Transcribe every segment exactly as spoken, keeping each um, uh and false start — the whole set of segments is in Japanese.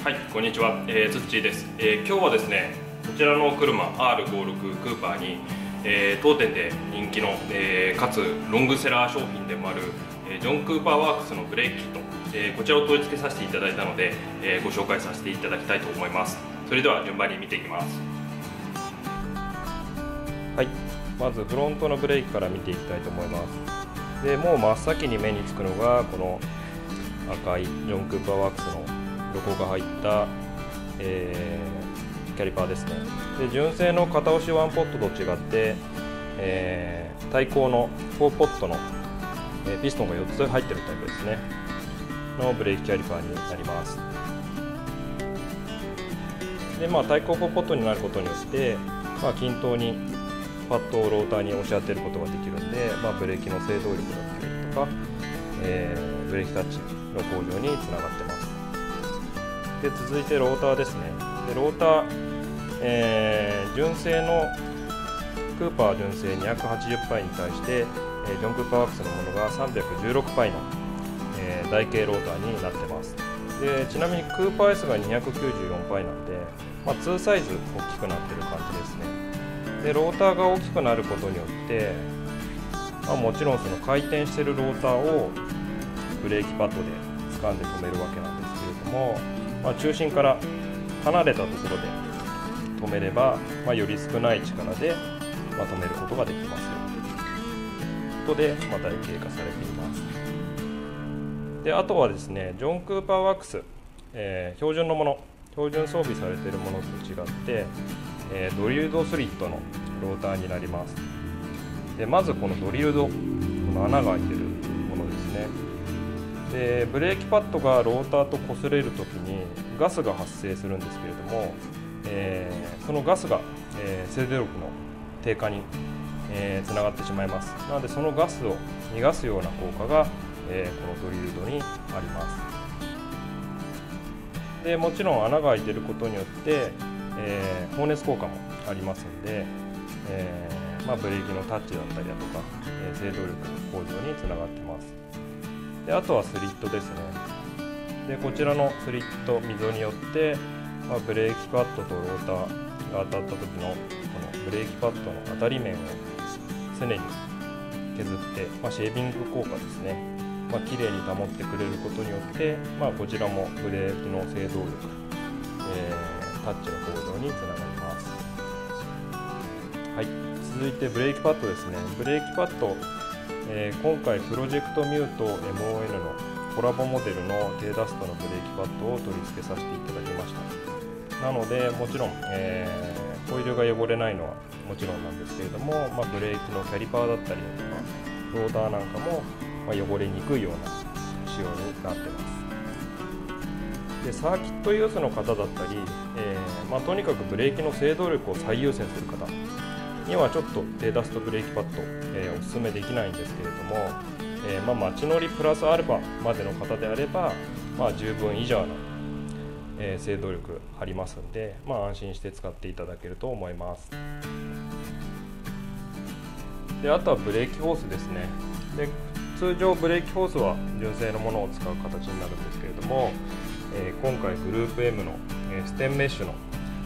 はい、こんにちは、えー、つっちーです、えー、今日はですね、こちらの車 アールごじゅうろく クーパーに、えー、当店で人気の、えー、かつロングセラー商品でもある、えー、ジョン・クーパーワークスのブレーキキット、えー、こちらを取り付けさせていただいたので、えー、ご紹介させていただきたいと思います。それでは順番に見ていきます。はい、まずフロントのブレーキから見ていきたいと思います。でもう真っ先に目につくのがこの赤いジョン・クーパーワークスのロゴが入った、えー、キャリパーですね。で純正の片押しワンポットと違って、えー、対向のフォーポットの、えー、ピストンがよっつ入ってるタイプですねのブレーキキャリパーになります。で、まあ、対向フォーポットになることによって、まあ、均等にパッドをローターに押し当てることができるんで、まあ、ブレーキの制動力だったりとか、えー、ブレーキタッチの向上につながってます。で続いてローターですね。でローター、えー、純正のクーパー純正にひゃくはちじゅっパイに対して、えー、ジョン・クーパーワークスのものがさんびゃくじゅうろくパイの、えー、台形ローターになってます。でちなみにクーパー エス がにひゃくきゅうじゅうよんパイなんで、まあ、にサイズ大きくなってる感じですね。でローターが大きくなることによって、まあ、もちろんその回転してるローターをブレーキパッドで掴んで止めるわけなんですけれども、まあ、中心から離れたところで止めれば、まあ、より少ない力で、まあ、止めることができますよということで、まあ、台形化されています。であとはですね、ジョン・クーパーワークス、えー、標準のもの標準装備されているものと違って、えー、ドリルドスリットのローターになります。でまずこのドリルド、この穴が開いているものですね。でブレーキパッドがローターと擦れるときにガスが発生するんですけれども、えー、そのガスが、えー、制動力の低下に、えー、つながってしまいます。なのでそのガスを逃がすような効果が、えー、このドリルドにあります。でもちろん穴が開いていることによって、えー、放熱効果もありますので、えーまあ、ブレーキのタッチだったりだとか、えー、制動力の向上につながっています。であとはスリットですね。でこちらのスリット溝によって、まあ、ブレーキパッドとローターが当たった時のこのブレーキパッドの当たり面を常に削って、まあ、シェービング効果ですね、まあ、綺麗に保ってくれることによって、まあ、こちらもブレーキの制動力、えー、タッチの向上につながります。はい、続いてブレーキパッドですね。ブレーキパッド、えー、今回プロジェクトミュート エムオーエヌ のコラボモデルの低ダストのブレーキパッドを取り付けさせていただきました。なのでもちろん、えー、ホイールが汚れないのはもちろんなんですけれども、まあ、ブレーキのキャリパーだったりだとかローターなんかも、まあ、汚れにくいような仕様になってます。でサーキットユースの方だったり、えーまあ、とにかくブレーキの制動力を最優先する方にはちょっと低ダストブレーキパッド、えー、おすすめできないんですけれども、えーまあ、街乗りプラスアルファまでの方であれば、まあ、十分以上の、えー、制動力ありますので、まあ、安心して使っていただけると思います。であとはブレーキホースですね。で通常ブレーキホースは純正のものを使う形になるんですけれども、えー、今回グループ エム の、えー、ステンメッシュの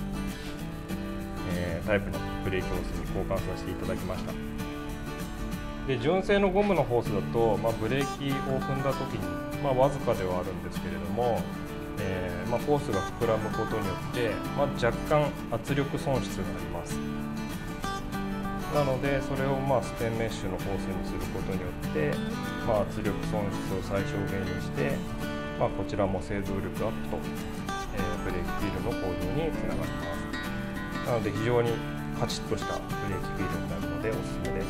タイプのブレーキホースに交換させていただきました。で純正のゴムのホースだと、まあ、ブレーキを踏んだ時に、まあ、わずかではあるんですけれども、えーまあ、ホースが膨らむことによって、まあ、若干圧力損失があります。なのでそれをまあステンメッシュのホースにすることによって、まあ、圧力損失を最小限にして、まあ、こちらも制動力アップと、えー、ブレーキフィールの向上につながります。なので非常にカチッとしたブレーキフィールになるのでおすすめです。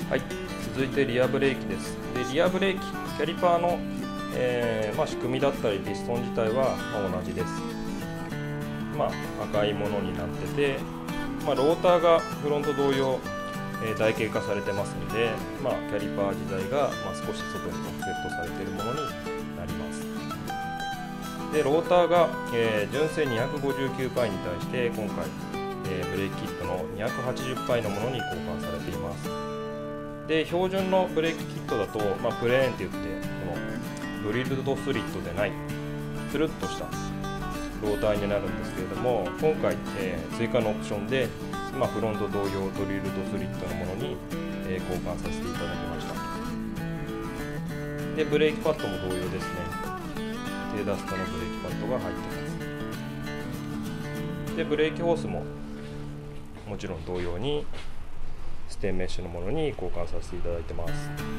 はい、続いてリアブレーキです。でリアブレーキ、キャリパーの、えーまあ、仕組みだったりピストン自体は、まあ、同じです。まあ、赤いものになってて、まあ、ローターがフロント同様、えー、台形化されてますので、まあ、キャリパー自体が、まあ、少し外にオフセットされているものになります。でローターが、えー、純正にひゃくごじゅうきゅうパイに対して今回えー、ブレーキキットのにひゃくはちじゅっパイのものに交換されています。で標準のブレーキキットだと、まあ、プレーンって言ってこのドリルドスリットでないつるっとしたローターになるんですけれども、今回、えー、追加のオプションで、まあ、フロント同様ドリルドスリットのものに、えー、交換させていただきました。でブレーキパッドも同様ですね。低ダストのブレーキパッドが入ってます。でブレーキホースももちろん同様にステンメッシュのものに交換させていただいてます。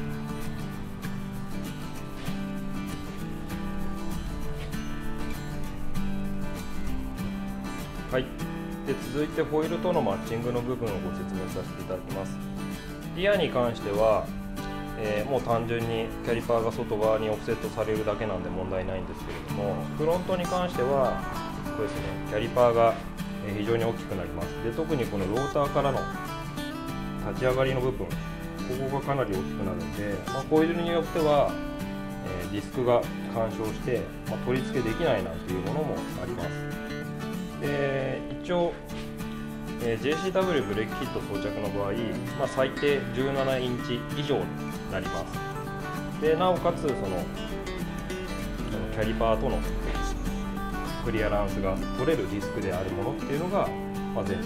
はい、で続いてホイールとのマッチングの部分をご説明させていただきます。リアに関しては、えー、もう単純にキャリパーが外側にオフセットされるだけなんで問題ないんですけれども、フロントに関してはこれですね、キャリパーが非常に大きくなります。で特にこのローターからの立ち上がりの部分、ここがかなり大きくなるので、まあ、ホイールによっては、えー、ディスクが干渉して、まあ、取り付けできないなんていうものもあります。で一応、えー、ジェイシーダブリュー ブレーキキット装着の場合、まあ、最低じゅうななインチ以上になります。でなおかつその、そのキャリパーとのクリアランスが取れるディスクであるものっていうのが、まあ、前提になります。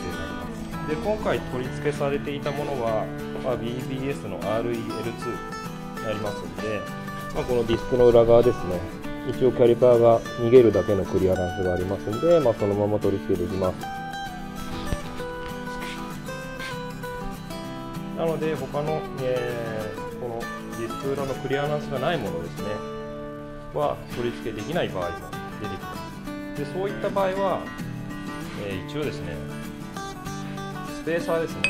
で今回取り付けされていたものは、まあ、ビービーエス の アールイーエルツー になりますので、まあ、このディスクの裏側ですね、一応キャリパーが逃げるだけのクリアランスがありますので、まあ、そのまま取り付けできます。なので他の、えー、このディスク裏のクリアランスがないものですねは取り付けできない場合も出てきます。でそういった場合は、えー、一応ですねスペーサーですね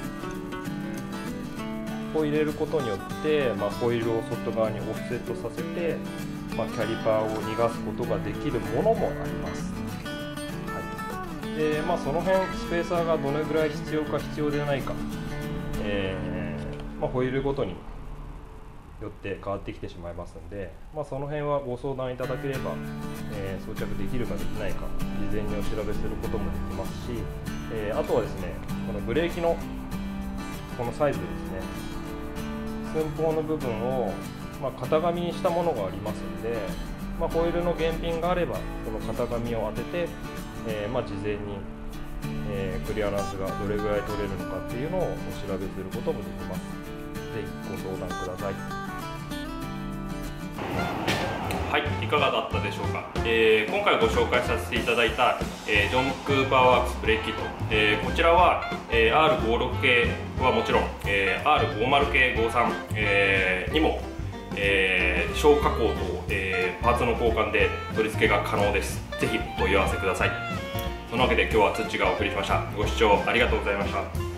を入れることによって、まあ、ホイールを外側にオフセットさせて、まあ、キャリパーを逃がすことができるものもあります。はいでまあ、その辺スペーサーがどれぐらい必要か必要でないか、えーまあ、ホイールごとによって変わってきてしまいますので、まあ、その辺はご相談いただければ、えー、装着できるかできないか事前にお調べすることもできますし、えー、あとはですねこのブレーキのこのサイズですね、寸法の部分を、まあ、型紙にしたものがありますので、まあ、ホイールの原品があればその型紙を当てて、えーまあ、事前に、えー、クリアランスがどれぐらい取れるのかっていうのをお調べすることもできます。ぜひご相談ください。 はい、いかがだったでしょうか。えー、今回ご紹介させていただいた、えー、ジョン・クーパーワークスブレーキキット、えー、こちらは、えー、アールごじゅうろく 系はもちろん、えー、アールごじゅう 系ごじゅうさん、えー、にも、えー、小加工と、えー、パーツの交換で取り付けが可能です。ぜひお問い合わせください。そのわけで今日はつっちがお送りしました。ご視聴ありがとうございました。